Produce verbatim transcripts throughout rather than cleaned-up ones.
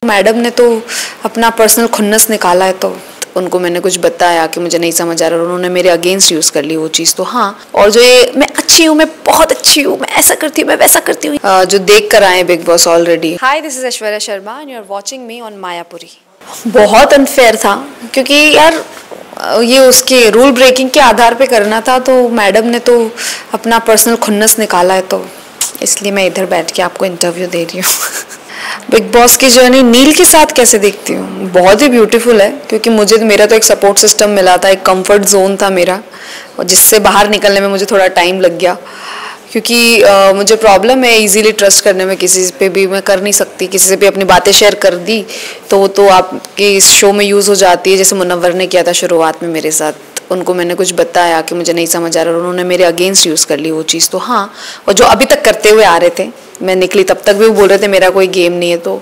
Madam ने तो अपना पर्सनल खुन्नस निकाला है, तो उनको मैंने कुछ बताया कि मुझे नहीं समझ आ रहा और उन्होंने मेरे अगेंस्ट यूज़ कर ली वो चीज़। तो हाँ, और जो ये मैं अच्छी हूँ, मैं बहुत अच्छी हूँ, मैं ऐसा करती हूँ, मैं वैसा करती हूँ, जो देख कर आए Bigg Boss already. Hi, this is Aishwarya Sharma and you are watching me on Mayapuri. बहुत अनफेयर था क्योंकि यार ये उसके रूल ब्रेकिंग के आधार पे करना था, तो मैडम ने तो अपना पर्सनल खुन्नस निकाला है, तो इसलिए मैं इधर बैठ के आपको इंटरव्यू दे रही हूँ। बिग बॉस की जर्नी नील के साथ कैसे देखती हूँ? बहुत ही ब्यूटीफुल है, क्योंकि मुझे मेरा तो एक सपोर्ट सिस्टम मिला था, एक कंफर्ट जोन था मेरा, और जिससे बाहर निकलने में मुझे थोड़ा टाइम लग गया, क्योंकि uh, मुझे प्रॉब्लम है इजीली ट्रस्ट करने में। किसी पे भी मैं कर नहीं सकती, किसी से भी अपनी बातें शेयर कर दी तो वो तो आपके इस शो में यूज़ हो जाती है, जैसे मुनव्वर ने किया था शुरुआत में मेरे साथ। उनको मैंने कुछ बताया कि मुझे नहीं समझ आ रहा और उन्होंने मेरे अगेंस्ट यूज़ कर ली वो चीज़। तो हाँ, और जो अभी तक करते हुए आ रहे थे, मैं निकली तब तक भी वो बोल रहे थे मेरा कोई गेम नहीं है, तो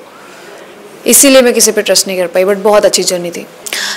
इसीलिए मैं किसी पे ट्रस्ट नहीं कर पाई। बट बहुत अच्छी जर्नी थी।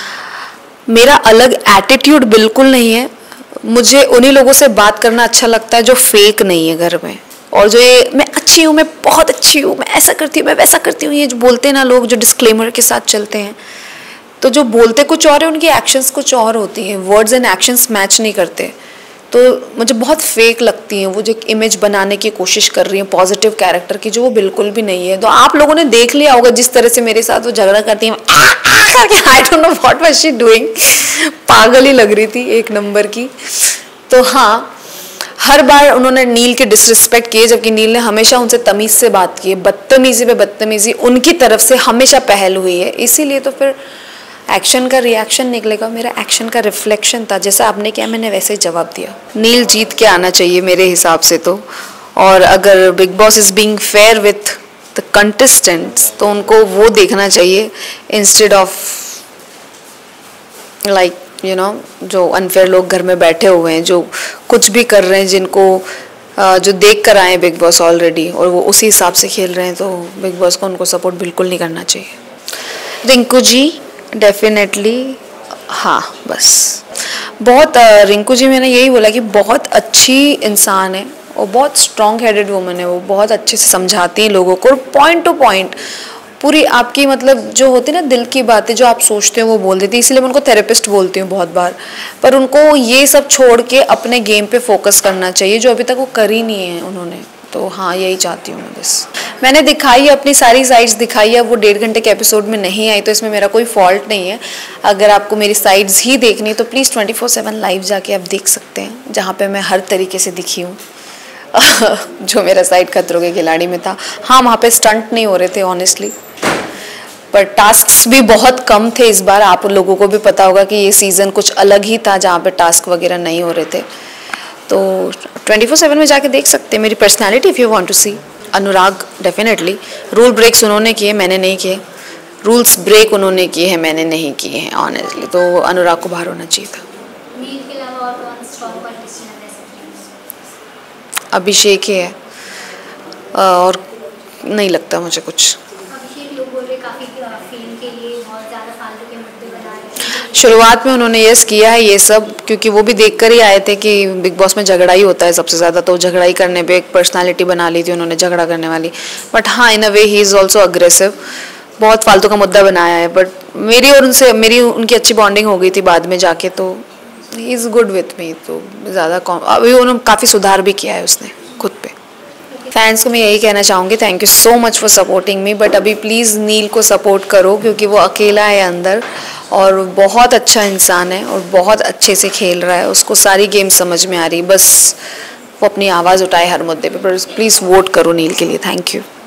मेरा अलग एटीट्यूड बिल्कुल नहीं है, मुझे उन्हीं लोगों से बात करना अच्छा लगता है जो फेक नहीं है घर में, और जो ये मैं अच्छी हूँ, मैं बहुत अच्छी हूँ, मैं ऐसा करती हूँ, मैं वैसा करती हूँ, ये जो बोलते हैं ना लोग, जो डिस्क्लेमर के साथ चलते हैं, तो जो बोलते कुछ और है उनकी एक्शंस कुछ और होती हैं, वर्ड्स एंड एक्शंस मैच नहीं करते। तो मुझे बहुत फेक लगती हैं वो जो इमेज बनाने की कोशिश कर रही हैं पॉजिटिव कैरेक्टर की, जो वो बिल्कुल भी नहीं है। तो आप लोगों ने देख लिया होगा जिस तरह से मेरे साथ वो झगड़ा करती हैं, I don't know what was she doing, पागल ही लग रही थी एक नंबर की। तो हाँ, हर बार उन्होंने नील के डिसरिस्पेक्ट किए, जबकि नील ने हमेशा उनसे तमीज़ से बात की है। बदतमीज़ी पे बदतमीज़ी उनकी तरफ से हमेशा पहल हुई है, इसीलिए तो फिर एक्शन का रिएक्शन निकलेगा, मेरा एक्शन का रिफ्लेक्शन था। जैसा आपने किया मैंने वैसे ही जवाब दिया। नील जीत के आना चाहिए मेरे हिसाब से तो, और अगर Bigg Boss is being fair with the contestants तो उनको वो देखना चाहिए instead of like you know जो अनफेयर लोग घर में बैठे हुए हैं, जो कुछ भी कर रहे हैं, जिनको जो देख कर आए बिग बॉस ऑलरेडी और वो उसी हिसाब से खेल रहे हैं, तो बिग बॉस को उनको सपोर्ट बिल्कुल नहीं करना चाहिए। रिंकू जी डेफिनेटली, हाँ बस बहुत रिंकू जी, मैंने यही बोला कि बहुत अच्छी इंसान है और बहुत स्ट्रॉन्ग हेडेड वुमन है। वो बहुत अच्छे से समझाती हैं लोगों को, पॉइंट टू पॉइंट पूरी आपकी मतलब जो होती है ना दिल की बातें जो आप सोचते हो वो बोल देती है, इसलिए मैं उनको थेरेपिस्ट बोलती हूँ बहुत बार। पर उनको ये सब छोड़ के अपने गेम पे फोकस करना चाहिए, जो अभी तक वो कर ही नहीं है उन्होंने। तो हाँ, यही चाहती हूँ मैं बस। मैंने दिखाई अपनी सारी साइड्स दिखाई है, वो डेढ़ घंटे के एपिसोड में नहीं आई, तो इसमें मेरा कोई फॉल्ट नहीं है। अगर आपको मेरी साइड्स ही देखनी है तो please twenty four seven live जाके आप देख सकते हैं, जहाँ पे मैं हर तरीके से दिखी हूँ। जो मेरा साइड खतरों के खिलाड़ी में था, हाँ वहाँ पे स्टंट नहीं हो रहे थे ऑनेस्टली, पर टास्क्स भी बहुत कम थे इस बार। आप लोगों को भी पता होगा कि ये सीज़न कुछ अलग ही था, जहाँ पे टास्क वगैरह नहीं हो रहे थे। तो ट्वेंटी फोर सेवन में जाके देख सकते हैं मेरी personality if you want to see. Anurag definitely, rule breaks उन्होंने किए, मैंने नहीं किए। रूल्स ब्रेक उन्होंने किए हैं, मैंने नहीं किए हैं ऑनेस्टली। तो अनुराग को बाहर होना चाहिए था। नील के अलावा और कौन स्ट्रॉन्ग कंटेस्टेंट है? अभिषेक है, और नहीं लगता मुझे कुछ। अभिषेक लोग बोल रहे काफ़ी फिल्म के लिए बहुत ज़्यादा फालतू के मुद्दे बना रहे हैं। शुरुआत में उन्होंने यस किया है ये सब, क्योंकि वो भी देख कर ही आए थे कि बिग बॉस में झगड़ा ही होता है सबसे ज़्यादा, तो झगड़ा ही करने पे एक पर्सनालिटी बना ली थी उन्होंने झगड़ा करने वाली। बट हाँ, in a way he is also aggressive, बहुत फालतू का मुद्दा बनाया है। बट मेरी और उनसे मेरी उनकी अच्छी बॉन्डिंग हो गई थी बाद में जाके, तो he is good with me. तो ज़्यादा अभी उन्होंने काफ़ी सुधार भी किया है उसने खुद पे। फैंस को मैं यही कहना चाहूँगी, thank you so much for supporting me, but अभी प्लीज़ नील को सपोर्ट करो, क्योंकि वो अकेला है अंदर और बहुत अच्छा इंसान है और बहुत अच्छे से खेल रहा है, उसको सारी गेम समझ में आ रही, बस वो अपनी आवाज़ उठाए हर मुद्दे पे। पर प्लीज़ वोट करो नील के लिए। Thank you.